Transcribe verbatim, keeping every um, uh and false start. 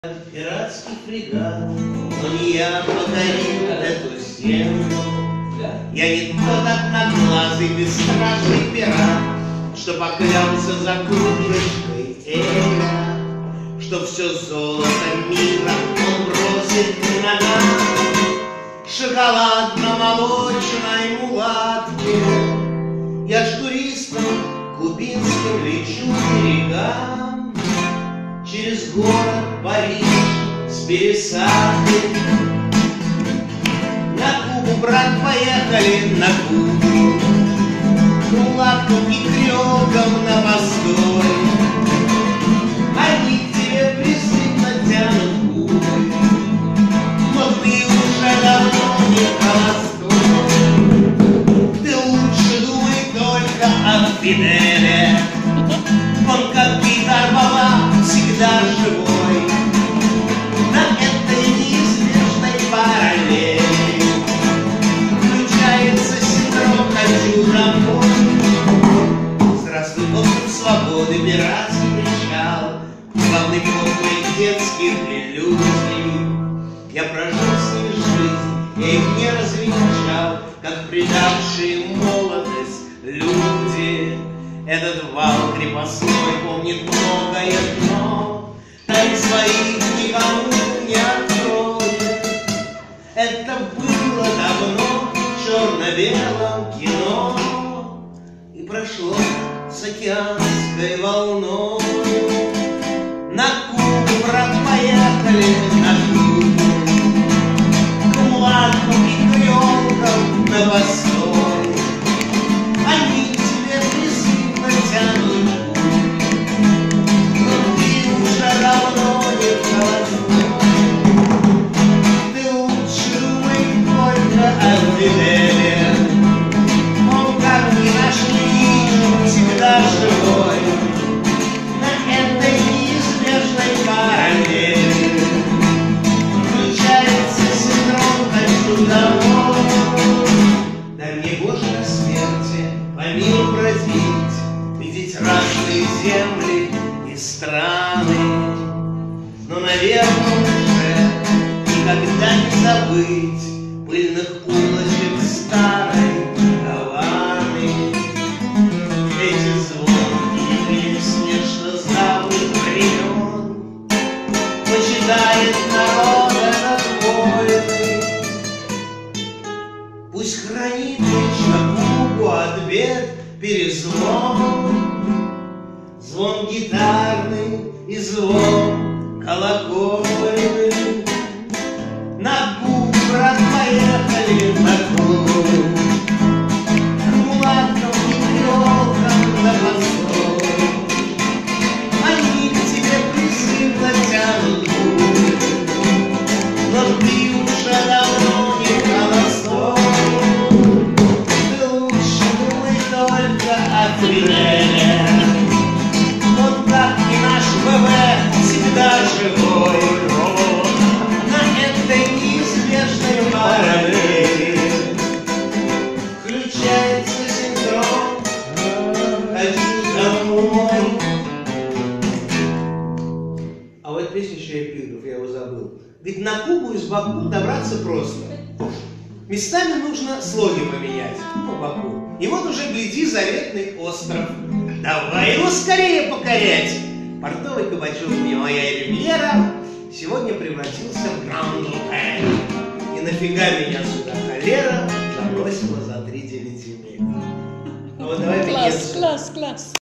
Пиратский фрегат, но не я покорил эту землю. Я не тот одноглазый бесстрашный пират, что поклялся за кружечкой эля, что все золото мира он бросит к ногам шоколадно-молочной мулатке. Я ж туристом кубинским лечу берегам, через город Париж с пересадкой. На Кубу, брат, поехали на Кубу, мулаткам и крёкам на постой. Они к тебе преступно тянут губы, но ты уже давно не холостой. Ты лучше думай только о Фиделе, он как гитар-баба всегда живой на этой неизбежной параллели. Включается синдром «хочу домой». Здравствуй, остров свободы, пиратский причал, главный плод моих детских иллюзий. Я прожил с ними жизнь, я их не различал, как предавшие молодость люди. Этот вал крепостной помнит многое дно, тайн своих никому не откроет. Это было давно в черно-белом кино и прошло с океанской волной. На Кубу, брат, поехали на Кубу, к мулаткам и крёкам на постой. Они он как не нашли, всегда живой на этой неизбежной параллели. Включается синдром «хочу домой». Дай мне, Боже, на смерти по миру бродить, видеть разные земли и страны, но, наверное, уже никогда не забыть пыльных улочек старой Гаваны. Эти звонкие песни, что с давних времен почитает народ этот вольный. Пусть хранит вечно Кубу от бед перезвон, звон гитарный и звон колокольный. На Кубу, брат, поехали на Кубу, к мулаткам и крёкам на постой. Они к тебе призывно тянут губы, но ты уже давно не холостой. Ты лучше думай только о Фиделе, он как и наш ВВ всегда живой на этой неизбежной параллели. Включается синдром «хочу домой». А вот песню еще я пью, я его забыл. Ведь на Кубу из Баку добраться просто. Местами нужно слоги поменять по Баку. И вот уже гляди заветный остров. Давай его скорее покорять. Портовый кабачок не моя ривьера сегодня превратился в Гранд-Отель. И нафига меня сюда холера забросила за три девять земель. Ну вот давай класс, класс, класс.